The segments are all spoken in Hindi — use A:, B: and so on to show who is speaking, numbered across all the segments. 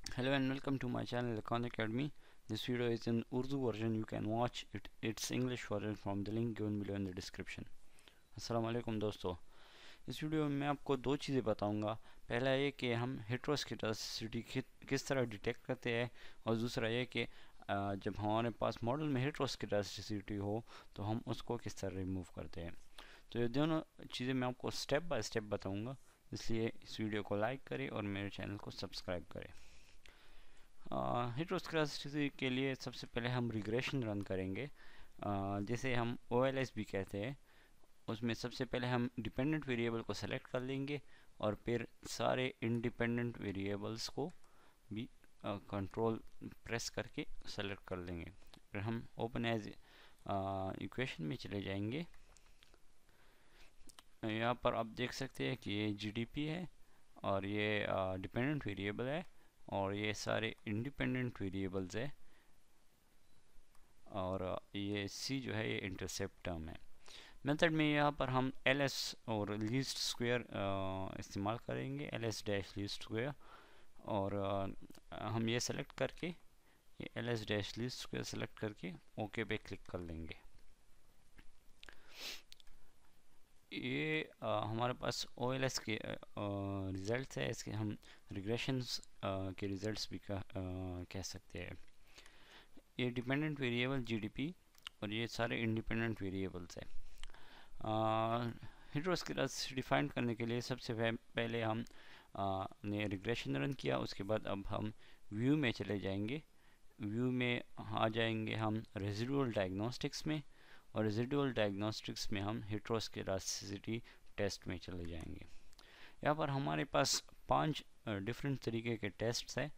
A: Hello and welcome to my channel Econ Academy. This video is in Urdu version. You can watch its English version from the link given below in the description. अस्सलाम वालेकुम दोस्तों, इस वीडियो में मैं आपको दो चीज़ें बताऊंगा। पहला ये कि हम हेट्रोस्केडासिटी किस तरह डिटेक्ट करते हैं, और दूसरा ये कि जब हमारे पास मॉडल में हेट्रोस्केडासिटी हो तो हम उसको किस तरह रिमूव करते हैं। तो ये दोनों चीज़ें मैं आपको स्टेप बाय स्टेप बताऊँगा, इसलिए इस वीडियो को लाइक करें और मेरे चैनल को सब्सक्राइब करें। हेट्रोस्केडास्टिसिटी के लिए सबसे पहले हम रिग्रेशन रन करेंगे, जिसे हम OLS भी कहते हैं। उसमें सबसे पहले हम डिपेंडेंट वेरिएबल को सेलेक्ट कर लेंगे और फिर सारे इंडिपेंडेंट वेरिएबल्स को भी कंट्रोल प्रेस करके सेलेक्ट कर लेंगे। फिर हम ओपन एज इक्वेशन में चले जाएंगे। यहाँ पर आप देख सकते हैं कि ये GDP है और ये डिपेंडेंट वेरिएबल है और ये सारे इंडिपेंडेंट वेरिएबल्स है, और ये C जो है ये इंटरसेप्ट टर्म है। मेथड में यहाँ पर हम ls और लीस्ट स्क्वायर इस्तेमाल करेंगे, ls डैश लीस्ट स्क्वायर, और हम ये सेलेक्ट करके ये ls dash least square select करके ओके पे क्लिक कर लेंगे। ये हमारे पास OLS के रिज़ल्ट्स है। इसके हम रिग्रेशंस के रिज़ल्ट्स भी कह सकते हैं। ये डिपेंडेंट वेरिएबल GDP और ये सारे इंडिपेंडेंट वेरिएबल्स है। हेट्रोस्केडासिटी फाइंड करने के लिए सबसे पहले हम ने रिग्रेशन रन किया। उसके बाद अब हम व्यू में चले जाएंगे। व्यू में आ जाएंगे हम रेजिडुअल डायग्नोस्टिक्स में, और रेजिडुअल डायग्नोस्टिक्स में हम हेट्रोस्केडासिटी टेस्ट में चले जाएंगे। यहाँ पर हमारे पास 5 डिफरेंट तरीके के टेस्ट्स हैं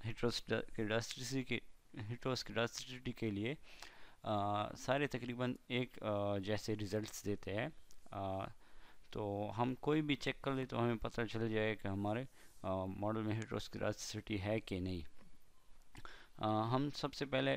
A: हेट्रोस्केडासिटी के लिए। सारे तकरीबन एक जैसे रिज़ल्ट्स देते हैं। तो हम कोई भी चेक कर ले तो हमें पता चल जाए कि हमारे मॉडल में हेट्रोस्केडासिटी है कि नहीं। हम सबसे पहले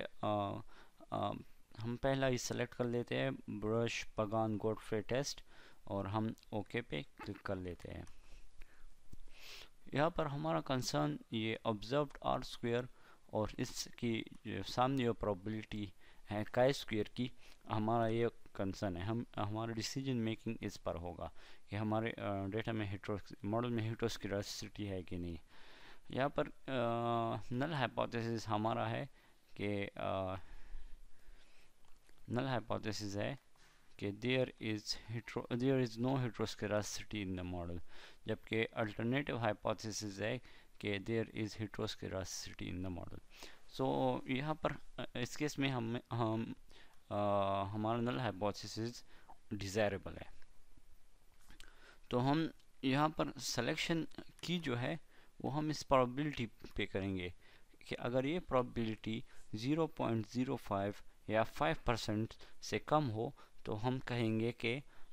A: हम पहला ही सेलेक्ट कर लेते हैं, ब्रश पगान गोडफ्रे टेस्ट, और हम ओके पे क्लिक कर लेते हैं। यहाँ पर हमारा कंसर्न ये ऑब्जर्व्ड आर स्क्वायर और इसकी सामने जो प्रोबेबिलिटी है काई स्क्वायर की, हमारा ये कंसर्न है। हम हमारा डिसीजन मेकिंग इस पर होगा कि हमारे डेटा में मॉडल में हेट्रोस्केडासिटी है कि नहीं। यहाँ पर नल हाइपोथेसिस हमारा है कि नल हाइपोथेसिस है कि there is no heteroscedasticity in the model, जबकि अल्टरनेटिव हाइपोथेसिस है कि there is heteroscedasticity in the model. So यहाँ पर इस केस में हमारा नल हाइपोथेसिस डिज़ायरेबल है। तो हम यहाँ पर सिलेक्शन की जो है वो हम इस प्रोबेबिलिटी पे करेंगे कि अगर ये प्रोबेबिलिटी 0.05 या 5% से कम हो तो हम कहेंगे कि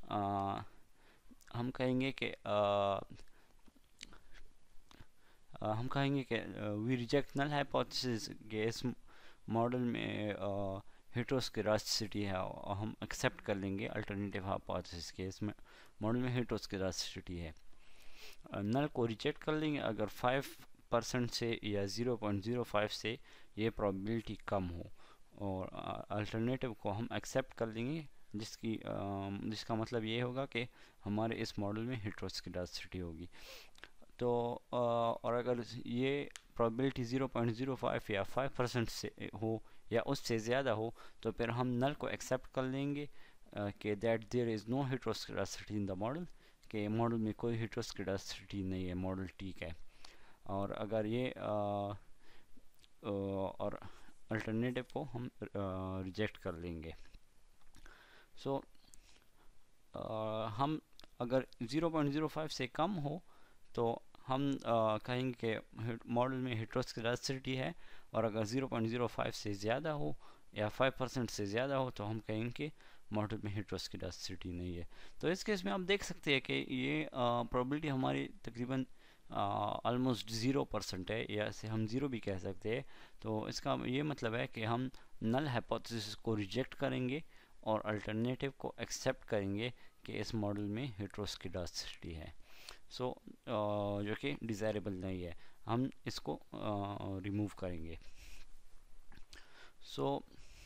A: वी रिजेक्ट नल हाइपोथेसिस के इस मॉडल में हेट्रोस्केडासिटी है, और हम एक्सेप्ट कर लेंगे अल्टरनेटिव हाइपोथेसिस के इसमें मॉडल में हेट्रोस्केडासिटी है। नल को रिजेक्ट कर लेंगे अगर 5% से या 0.05 से ये प्रोबेबिलिटी कम हो, और अल्टरनेटिव को हम एक्सेप्ट कर लेंगे, जिसका मतलब ये होगा कि हमारे इस मॉडल में हेट्रोस्केडासिटी होगी। तो और अगर ये प्रोबेबिलिटी 0.05 या 5% से हो या उससे ज़्यादा हो तो फिर हम नल को एक्सेप्ट कर लेंगे कि that there is no heteroscedasticity in the model, कि मॉडल में कोई हेट्रोस्केडासिटी नहीं है, मॉडल ठीक है। और अगर ये और अल्टरनेटिव को हम रिजेक्ट कर लेंगे। सो हम अगर 0.05 से कम हो तो हम कहेंगे कि मॉडल में हेट्रोस्केडासिटी है, और अगर 0.05 से ज़्यादा हो या 5% से ज़्यादा हो तो हम कहेंगे कि मॉडल में हेट्रोस्केडासिटी नहीं है। तो इस केस में आप देख सकते हैं कि ये प्रोबेबिलिटी हमारी तकरीबन ऑलमोस्ट 0% है, या इसे हम 0 भी कह सकते हैं। तो इसका ये मतलब है कि हम नल हाइपोथेसिस को रिजेक्ट करेंगे और अल्टरनेटिव को एक्सेप्ट करेंगे कि इस मॉडल में हेट्रोस्केडासिटी है, जो कि डिज़ायरेबल नहीं है। हम इसको रिमूव करेंगे। सो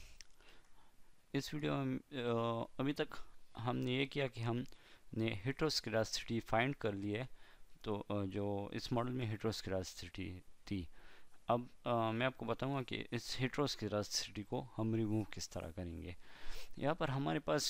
A: इस वीडियो में अभी तक हमने ये किया कि हमने हेट्रोस्केडासिटी फाइंड कर ली है। तो जो इस मॉडल में हेट्रोस्केडासिटी थी, अब मैं आपको बताऊंगा कि इस हेट्रोस्केडासिटी को हम रिमूव किस तरह करेंगे। यहाँ पर हमारे पास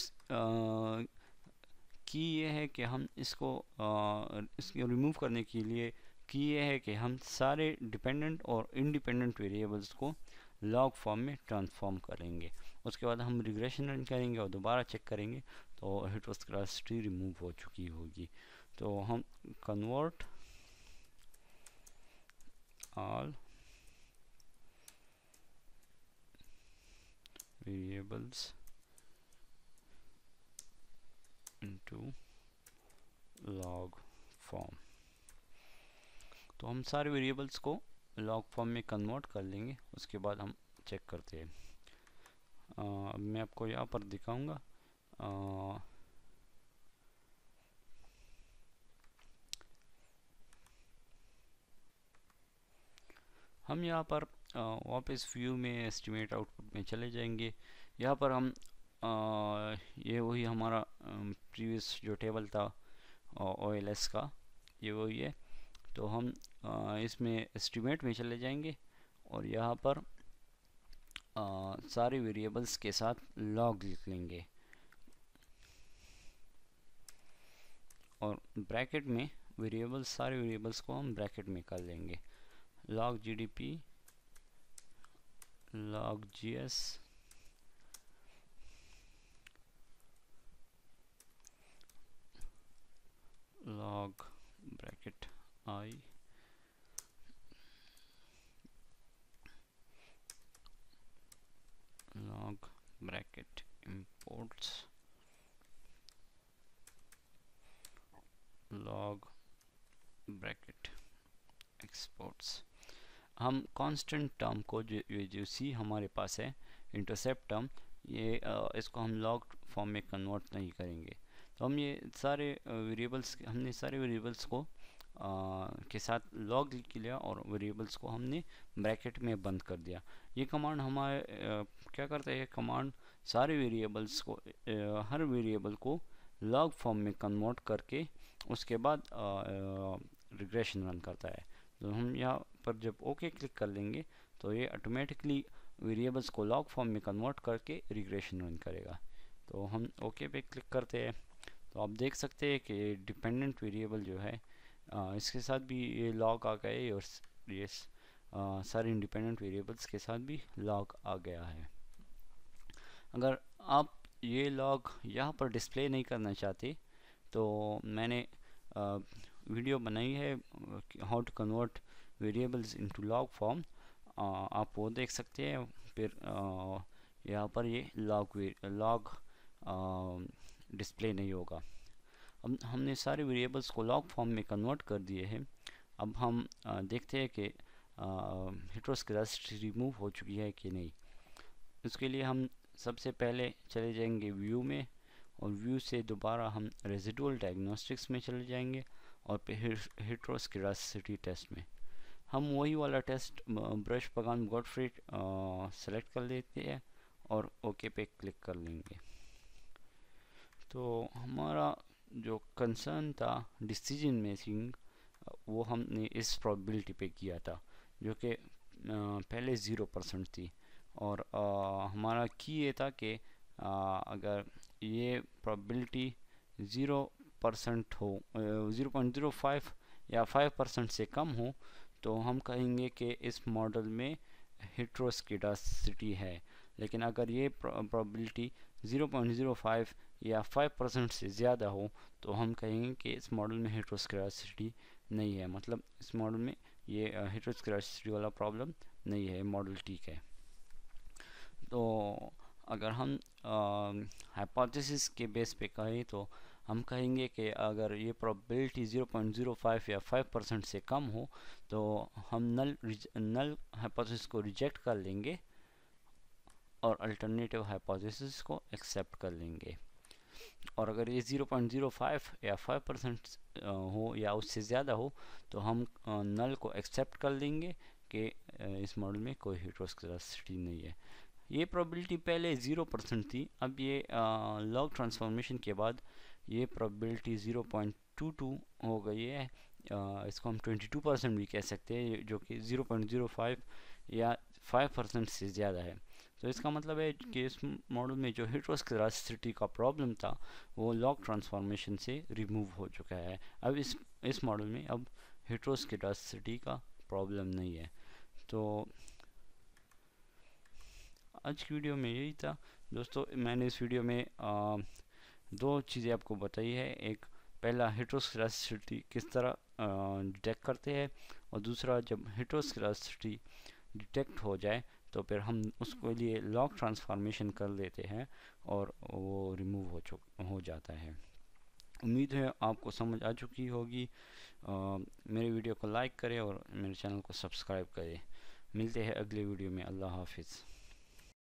A: की ये है कि हम इसको रिमूव करने के लिए की ये है कि हम सारे डिपेंडेंट और इंडिपेंडेंट वेरिएबल्स को लॉग फॉर्म में ट्रांसफॉर्म करेंगे। उसके बाद हम रिग्रेशन रन करेंगे और दोबारा चेक करेंगे तो हेट्रोस्केडासिटी रिमूव हो चुकी होगी। तो हम convert all variables into log form, तो हम सारे वेरिएबल्स को लॉग फॉर्म में कन्वर्ट कर लेंगे। उसके बाद हम चेक करते हैं। अब मैं आपको यहाँ पर दिखाऊंगा। हम यहाँ पर वापस व्यू में एस्टिमेट आउटपुट में चले जाएंगे। यहाँ पर हम ये वही हमारा प्रीवियस जो टेबल था OLS का, ये वही है। तो हम इसमें एस्टिमेट में चले जाएंगे और यहाँ पर सारे वेरिएबल्स के साथ लॉग लिख लेंगे और ब्रैकेट में वेरिएबल्स, सारे वेरिएबल्स को हम ब्रैकेट में कर लेंगे। log GDP, log GS, log bracket I, log bracket imports, log bracket exports। हम कांस्टेंट टर्म को जो सी हमारे पास है, इंटरसेप्ट टर्म, ये इसको हम लॉग फॉर्म में कन्वर्ट नहीं करेंगे। तो हम ये सारे वेरिएबल्स, हमने सारे वेरिएबल्स को के साथ लॉग लिख लिया और वेरिएबल्स को हमने ब्रैकेट में बंद कर दिया। ये कमांड हमारे क्या करता है, कमांड सारे वेरिएबल्स को हर वेरिएबल को लॉग फॉर्म में कन्वर्ट करके उसके बाद रिग्रेशन रन करता है। तो हम यहाँ पर जब ओके क्लिक कर लेंगे तो ये ऑटोमेटिकली वेरिएबल्स को लॉग फॉर्म में कन्वर्ट करके रिग्रेशन रन करेगा। तो हम ओके पे क्लिक करते हैं तो आप देख सकते हैं कि डिपेंडेंट वेरिएबल जो है इसके साथ भी ये लॉग आ गया है और ये सारे इंडिपेंडेंट वेरिएबल्स के साथ भी लॉग आ गया है। अगर आप ये लॉग यहाँ पर डिस्प्ले नहीं करना चाहते तो मैंने वीडियो बनाई है how to convert variables into log form, आप वो देख सकते हैं। फिर यहाँ पर ये लॉग डिस्प्ले नहीं होगा। अब हमने सारे वेरिएबल्स को लॉग फॉर्म में कन्वर्ट कर दिए हैं। अब हम देखते हैं कि हेट्रोस्केडासिटी रिमूव हो चुकी है कि नहीं। इसके लिए हम सबसे पहले चले जाएंगे व्यू में और व्यू से दोबारा हम रेजिडुअल डायग्नोस्टिक्स में चले जाएंगे और फिर हेट्रोस्केडासिटी टेस्ट में हम वही वाला test Breusch Pagan Godfrey select कर लेते हैं और ओके पे क्लिक कर लेंगे। तो हमारा जो कंसर्न था डिसीजन मेकिंग, वो हमने इस प्रोबेबिलिटी पे किया था जो कि पहले 0% थी और हमारा की ये था कि अगर ये प्रोबेबिलिटी 0% हो, 0.05 या 5% से कम हो तो हम कहेंगे कि इस मॉडल में हेट्रोस्केडासिटी है। लेकिन अगर ये प्रोबेबिलिटी 0.05 या 5% से ज़्यादा हो तो हम कहेंगे कि इस मॉडल में हेट्रोस्केडासिटी नहीं है, मतलब इस मॉडल में ये हेट्रोस्केडासिटी वाला प्रॉब्लम नहीं है, मॉडल ठीक है। तो अगर हम हाइपोथेसिस के बेस पे कहें तो हम कहेंगे कि अगर ये प्रोबेबिलिटी 0.05 या 5% से कम हो तो हम नल हाइपोथेसिस को रिजेक्ट कर लेंगे और अल्टरनेटिव हाइपोथेसिस को एक्सेप्ट कर लेंगे। और अगर ये 0.05 या 5% हो या उससे ज़्यादा हो तो हम नल को एक्सेप्ट कर लेंगे कि इस मॉडल में कोई हेट्रोस्केडासिटी नहीं है। ये प्रोबेबिलिटी पहले 0% थी, अब ये लॉग ट्रांसफॉर्मेशन के बाद ये प्रोबेबिलिटी 0.22 हो गई है। इसको हम 22% भी कह सकते हैं, जो कि 0.05 या 5% से ज़्यादा है। तो इसका मतलब है कि इस मॉडल में जो हेट्रोस्केडासिटी का प्रॉब्लम था वो लॉग ट्रांसफॉर्मेशन से रिमूव हो चुका है। अब इस मॉडल में अब हेट्रोस्केडासिटी का प्रॉब्लम नहीं है। तो आज की वीडियो में यही था दोस्तों। मैंने इस वीडियो में दो चीज़ें आपको बताई है। एक, पहला हेट्रोस्केडासिटी किस तरह डिटेक्ट करते हैं, और दूसरा जब हेट्रोस्केडासिटी डिटेक्ट हो जाए तो फिर हम उसके लिए लॉग ट्रांसफॉर्मेशन कर लेते हैं और वो रिमूव हो जाता है। उम्मीद है आपको समझ आ चुकी होगी। मेरे वीडियो को लाइक करें और मेरे चैनल को सब्सक्राइब करें। मिलते हैं अगले वीडियो में। अल्लाह हाफिज़।